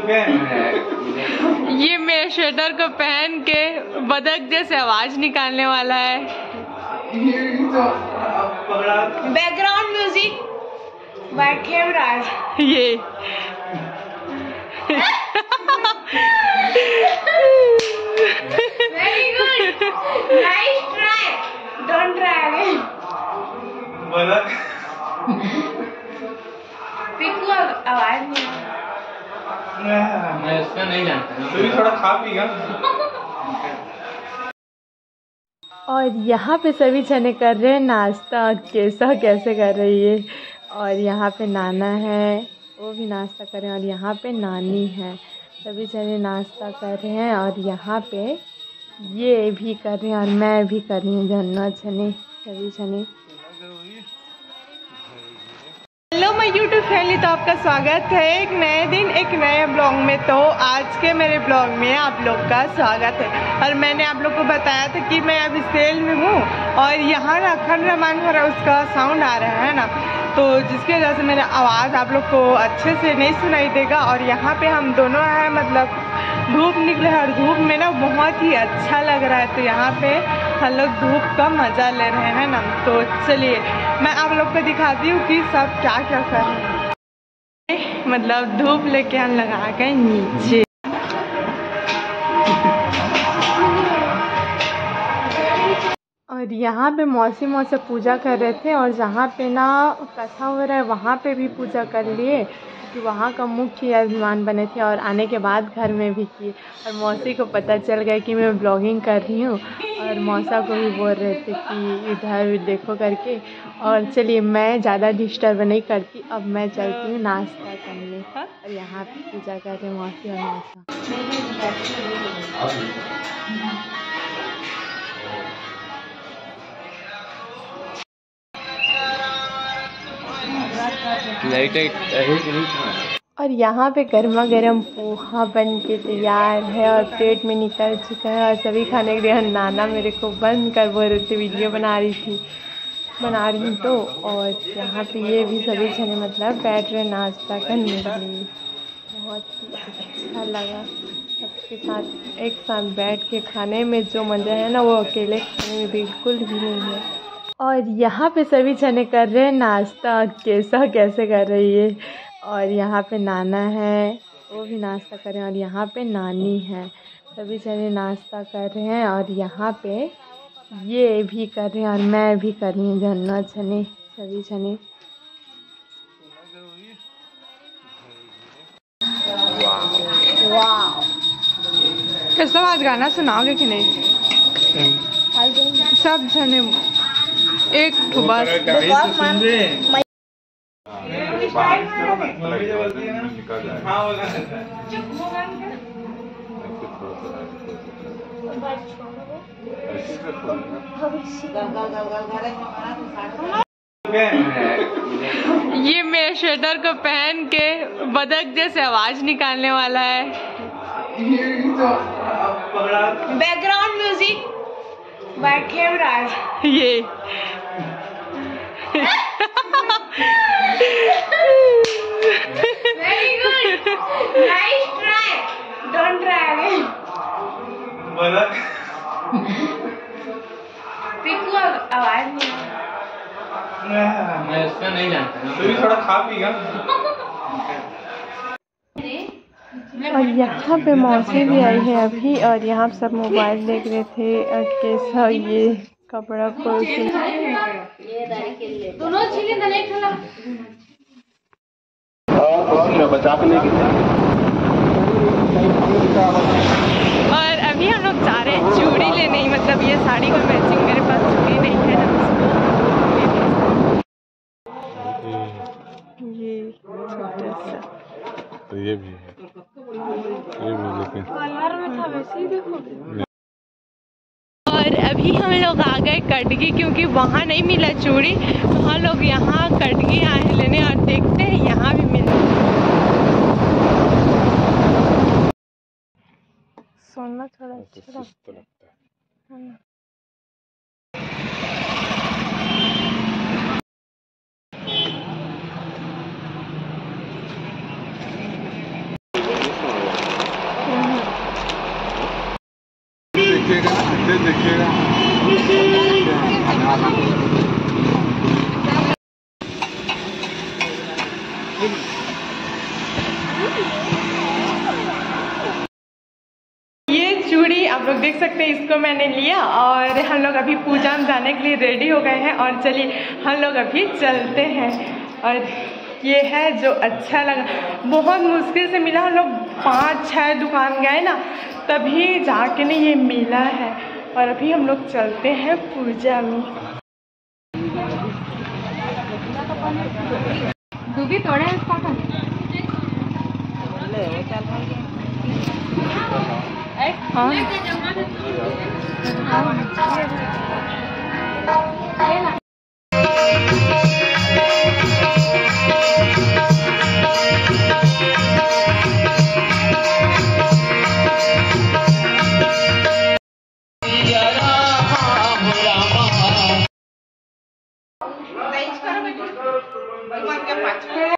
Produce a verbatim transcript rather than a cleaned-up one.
ये मेरे स्वेटर को पहन के बदक जैसे आवाज निकालने वाला है। बैकग्राउंड म्यूजिक बैठे ये very good, nice try, don't try again. बदक पिकू आवाज नहीं, मैं इसका नहीं जानता, तू भी थोड़ा खा पीगा। और यहाँ पे सभी जने कर रहे हैं नाश्ता। कैसा कैसे कर रही है। और यहाँ पे नाना है, वो भी नाश्ता कर रहे हैं। और यहाँ पे नानी है, सभी जने नाश्ता कर रहे हैं। और यहाँ पे ये भी कर रहे हैं और मैं भी कर रही हूँ, दोनों जने सभी जने। हेलो मैं यूट्यूब फैमिली, तो आपका स्वागत है एक नए दिन एक नए ब्लॉग में। तो आज के मेरे ब्लॉग में आप लोग का स्वागत है। और मैंने आप लोग को बताया था कि मैं अभी सेल में हूँ और यहाँ ना अखंड रामायण भरा उसका साउंड आ रहा है ना, तो जिसकी वजह से मेरा आवाज़ आप लोग को अच्छे से नहीं सुनाई देगा। और यहाँ पे हम दोनों हैं, मतलब धूप निकले है और धूप में ना बहुत ही अच्छा लग रहा है। तो यहाँ पे हम लोग धूप का मज़ा ले रहे हैं ना। तो चलिए मैं आप लोग को दिखाती हूँ कि सब क्या क्या कर रहे हैं। मतलब धूप लेके हम लगा गए नीचे। और यहाँ पे मौसी मौसी पूजा कर रहे थे और जहाँ पे ना कथा हो रहा है वहाँ पे भी पूजा कर लिए, कि वहाँ का मुख्य यजमान बने थे। और आने के बाद घर में भी किए। और मौसी को पता चल गया कि मैं ब्लॉगिंग कर रही हूँ और मौसा को भी बोल रहे थे कि इधर देखो करके। और चलिए मैं ज़्यादा डिस्टर्ब नहीं करती, अब मैं चलती हूँ नाश्ता करने। और यहाँ पे पूजा कर रहे मौसी और मौसा। और यहाँ पे गर्मा गर्म पोहा बन के तैयार है और प्लेट में निकल चुका है। और सभी खाने के लिए नाना मेरे को बंद कर बोल रहे थे, वीडियो बना रही थी बना रही हूँ तो। और यहाँ पे ये भी सभी जने मतलब बैठ रहे नाश्ता करने के लिए। बहुत ही अच्छा लगा सबके साथ एक साथ बैठ के खाने में। जो मज़ा है ना वो अकेले खाने में बिल्कुल भी नहीं है। और यहाँ पे सभी जने कर रहे हैं नाश्ता। कैसा कैसे कर रही है। और यहाँ पे नाना है, वो भी नाश्ता कर रहे हैं। और यहाँ पे नानी है, सभी जने नाश्ता कर रहे हैं। और यहाँ पे ये भी कर रहे हैं और मैं भी कर रही हूँ, दोनों जने सभी जने। वाह, कैसा आज गाना सुनाओगे कि नहीं? सब जने एक तो बस ये मेरे स्वेटर को पहन के बदक जैसे आवाज निकालने वाला है। बैकग्राउंड म्यूजिक बैठे ये very good, nice try, don't try again. बदक पिकू आवाज नहीं, मैं इसका नहीं जानता, तू भी थोड़ा खा पीगा। और यहाँ पे मौसी भी आई है अभी। और यहाँ सब मोबाइल देख रहे थे। और कैसा ये कपड़ा को दोनों बचा के। और अभी हम लोग जा रहे हैं चूड़ी लेने, मतलब ये साड़ी का मैचिंग, मेरे पास चूड़ी नहीं है ना। ये छोटा सा, तो ये भी है, ये भी लेकिन कलर में था वैसे ही देखो। और अभी हम लोग आ गए कटगी, क्योंकि वहाँ नहीं मिला चूड़ी, तो हम लोग यहाँ कटगी आए हैं लेने। और देखते हैं यहाँ भी मिल। सोना थोड़ा अच्छा लगता है। ये चूड़ी आप लोग देख सकते हैं, इसको मैंने लिया और हम लोग अभी पूजा में जाने के लिए रेडी हो गए हैं। और चलिए हम लोग अभी चलते हैं। और ये है जो अच्छा लगा, बहुत मुश्किल से मिला। हम लोग पाँच छः दुकान गए ना, तभी जाके नहीं ये मिला है। और अभी हम लोग चलते हैं पूजा में। दूबी तोड़े उसका हाँ।